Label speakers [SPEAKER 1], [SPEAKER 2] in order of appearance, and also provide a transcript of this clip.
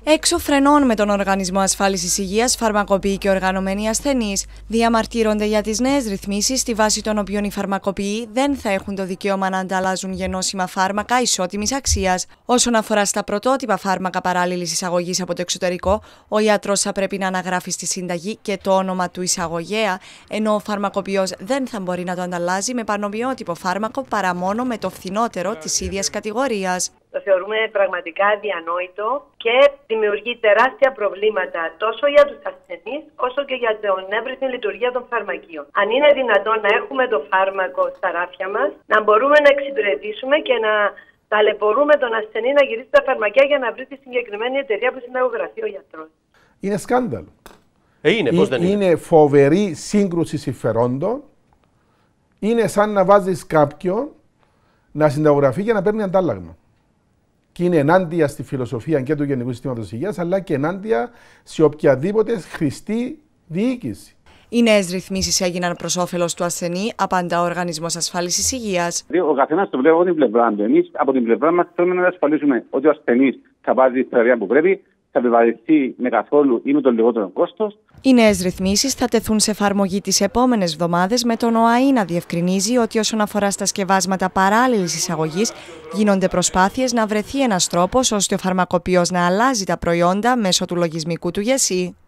[SPEAKER 1] Έξω φρενών με τον Οργανισμό Ασφάλισης Υγείας, φαρμακοποιοί και οργανωμένοι ασθενείς διαμαρτύρονται για τις νέες ρυθμίσεις, στη βάση των οποίων οι φαρμακοποιοί δεν θα έχουν το δικαίωμα να ανταλλάζουν γενώσιμα φάρμακα ισότιμης αξίας. Όσον αφορά στα πρωτότυπα φάρμακα παράλληλης εισαγωγής από το εξωτερικό, ο ιατρός θα πρέπει να αναγράφει στη σύνταγη και το όνομα του εισαγωγέα, ενώ ο φαρμακοποιός δεν θα μπορεί να το ανταλλάζει με πανομοιότυπο φάρμακο παρά μόνο με το φθηνότερο της ίδιας κατηγορίας.
[SPEAKER 2] Το θεωρούμε πραγματικά αδιανόητο και δημιουργεί τεράστια προβλήματα τόσο για τους ασθενείς όσο και για την εύρυθμη λειτουργία των φαρμακείων. Αν είναι δυνατόν να έχουμε το φάρμακο στα ράφια μας, να μπορούμε να εξυπηρετήσουμε και να ταλαιπωρούμε τον ασθενή να γυρίσει τα φαρμακεία για να βρει τη συγκεκριμένη εταιρεία που συνταγογραφεί ο γιατρός.
[SPEAKER 3] Είναι σκάνδαλο.
[SPEAKER 4] Πώς δεν είναι.
[SPEAKER 3] Είναι φοβερή σύγκρουση συμφερόντων. Είναι σαν να βάζεις κάποιον να συνταγογραφεί και να παίρνει αντάλλαγμα. Και είναι ενάντια στη φιλοσοφία και του Γενικού Συστήματος Υγείας, αλλά και ενάντια σε οποιαδήποτε χρηστή διοίκηση.
[SPEAKER 1] Οι νέες ρυθμίσεις έγιναν προς όφελος του ασθενή, απαντά ο Οργανισμός Ασφάλισης Υγείας.
[SPEAKER 5] Ο καθένας το βλέπει από την πλευρά του. Εμείς από την πλευρά μας θέλουμε να ασφαλίσουμε ότι ο ασθενής θα πάρει τη θεραπεία που πρέπει, θα επιβαρυνθεί με καθόλου ή με το λιγότερο κόστος.
[SPEAKER 1] Οι νέες ρυθμίσεις θα τεθούν σε εφαρμογή τις επόμενες εβδομάδες, με τον ΟΑΗ να διευκρινίζει ότι όσον αφορά στα σκευάσματα παράλληλης εισαγωγής, γίνονται προσπάθειες να βρεθεί ένας τρόπος ώστε ο φαρμακοποιός να αλλάζει τα προϊόντα μέσω του λογισμικού του ΓΕΣΥ.